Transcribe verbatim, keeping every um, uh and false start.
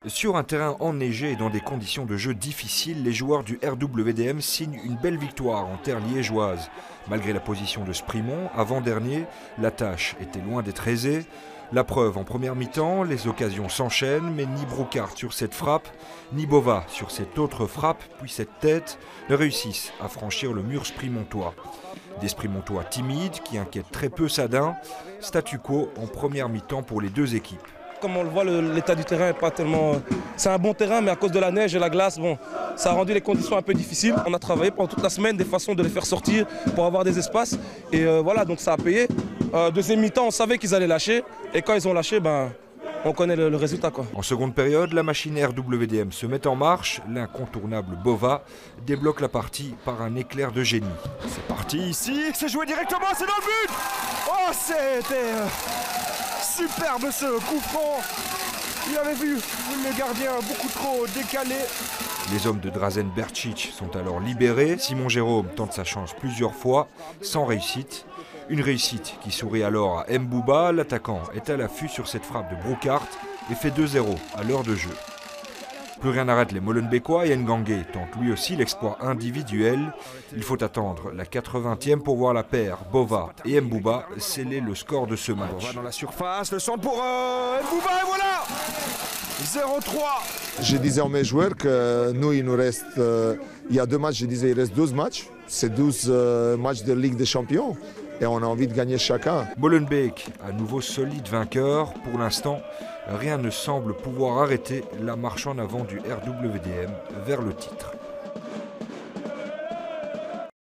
Sur un terrain enneigé et dans des conditions de jeu difficiles, les joueurs du R W D M signent une belle victoire en terre liégeoise. Malgré la position de Sprimont, avant-dernier, la tâche était loin d'être aisée. La preuve en première mi-temps, les occasions s'enchaînent, mais ni Brocard sur cette frappe, ni Bova sur cette autre frappe, puis cette tête, ne réussissent à franchir le mur sprimontois. Des sprimontois timides qui inquiètent très peu Sadin, statu quo en première mi-temps pour les deux équipes. Comme on le voit, l'état du terrain n'est pas tellement... C'est un bon terrain, mais à cause de la neige et la glace, bon, ça a rendu les conditions un peu difficiles. On a travaillé pendant toute la semaine des façons de les faire sortir pour avoir des espaces. Et euh, voilà, donc ça a payé. Euh, deuxième mi-temps, on savait qu'ils allaient lâcher. Et quand ils ont lâché, ben, on connaît le, le résultat, quoi. En seconde période, la machine R W D M se met en marche. L'incontournable Bova débloque la partie par un éclair de génie. C'est parti ici, c'est joué directement, c'est dans le but. Oh, c'était... Euh... Superbe ce coup franc. Il avait vu le gardien beaucoup trop décalé. Les hommes de Drazen Berčić sont alors libérés. Simon Jérôme tente sa chance plusieurs fois, sans réussite. Une réussite qui sourit alors à Mbouba. L'attaquant est à l'affût sur cette frappe de Brocard et fait deux zéro à l'heure de jeu. Plus rien n'arrête les Molenbeekois et Ngangué tente lui aussi l'exploit individuel. Il faut attendre la quatre-vingtième pour voir la paire Bova et Mbouba sceller le score de ce match. Bova dans la surface, le centre pour euh, Mbouba et voilà zéro trois. Je disais à mes joueurs que nous, il nous reste, euh, il y a deux matchs, je disais il reste douze matchs. C'est douze euh, matchs de Ligue des Champions. Et on a envie de gagner chacun. Molenbeek, à nouveau solide vainqueur. Pour l'instant, rien ne semble pouvoir arrêter la marche en avant du R W D M vers le titre.